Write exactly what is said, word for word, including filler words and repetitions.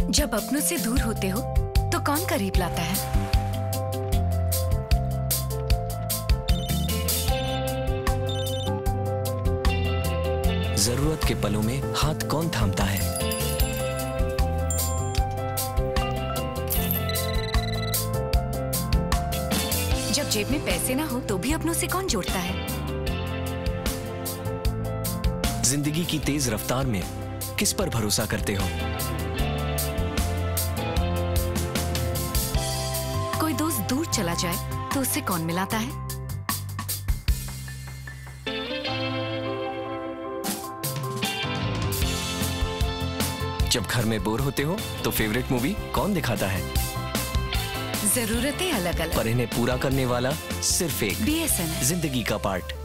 जब अपनों से दूर होते हो तो कौन करीब लाता है? जरूरत के पलों में हाथ कौन थामता है? जब जेब में पैसे ना हो तो भी अपनों से कौन जोड़ता है? जिंदगी की तेज रफ्तार में किस पर भरोसा करते हो? कोई दोस्त दूर चला जाए तो उससे कौन मिलाता है? जब घर में बोर होते हो तो फेवरेट मूवी कौन दिखाता है? जरूरतें अलग अलग, पर इन्हें पूरा करने वाला सिर्फ एक बी एस एन एल। जिंदगी का पार्ट।